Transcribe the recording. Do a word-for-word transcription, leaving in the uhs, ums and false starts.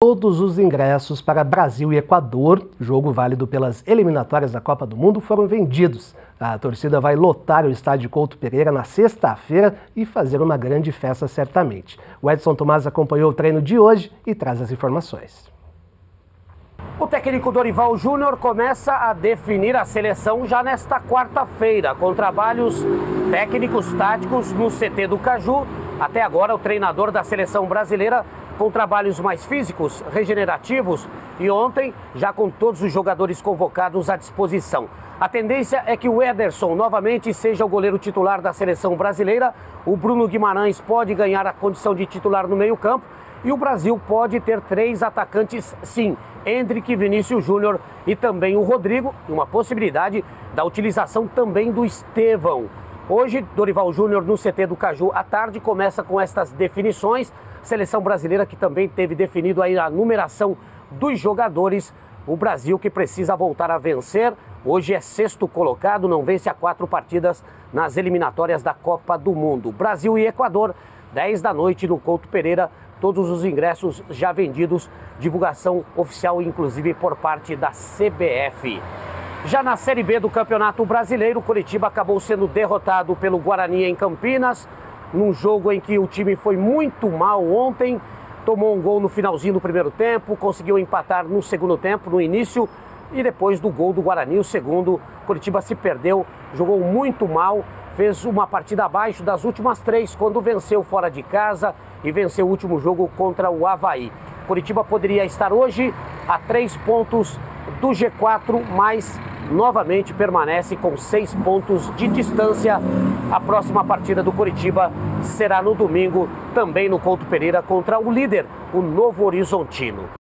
Todos os ingressos para Brasil e Equador, jogo válido pelas eliminatórias da Copa do Mundo, foram vendidos. A torcida vai lotar o estádio Couto Pereira na sexta-feira e fazer uma grande festa certamente. O Edson Tomás acompanhou o treino de hoje e traz as informações. O técnico Dorival Júnior começa a definir a seleção já nesta quarta-feira, com trabalhos técnicos táticos no C T do Caju. Até agora, o treinador da seleção brasileira com trabalhos mais físicos, regenerativos e ontem já com todos os jogadores convocados à disposição. A tendência é que o Ederson novamente seja o goleiro titular da seleção brasileira. O Bruno Guimarães pode ganhar a condição de titular no meio-campo. E o Brasil pode ter três atacantes, sim, Endrick, Vinícius Júnior e também o Rodrigo, e uma possibilidade da utilização também do Estevão. Hoje, Dorival Júnior no C T do Caju à tarde começa com estas definições. Seleção brasileira que também teve definido aí a numeração dos jogadores. O Brasil que precisa voltar a vencer. Hoje é sexto colocado, não vence há quatro partidas nas eliminatórias da Copa do Mundo. Brasil e Equador, dez da noite no Couto Pereira. Todos os ingressos já vendidos, divulgação oficial inclusive por parte da C B F. Já na Série B do Campeonato Brasileiro, o Coritiba acabou sendo derrotado pelo Guarani em Campinas, num jogo em que o time foi muito mal ontem, tomou um gol no finalzinho do primeiro tempo, conseguiu empatar no segundo tempo, no início, e depois do gol do Guarani, o segundo, o Coritiba se perdeu, jogou muito mal, fez uma partida abaixo das últimas três, quando venceu fora de casa e venceu o último jogo contra o Avaí. Coritiba poderia estar hoje a três pontos do G quatro, mas novamente permanece com seis pontos de distância. A próxima partida do Coritiba será no domingo, também no Couto Pereira, contra o líder, o Novo Horizontino.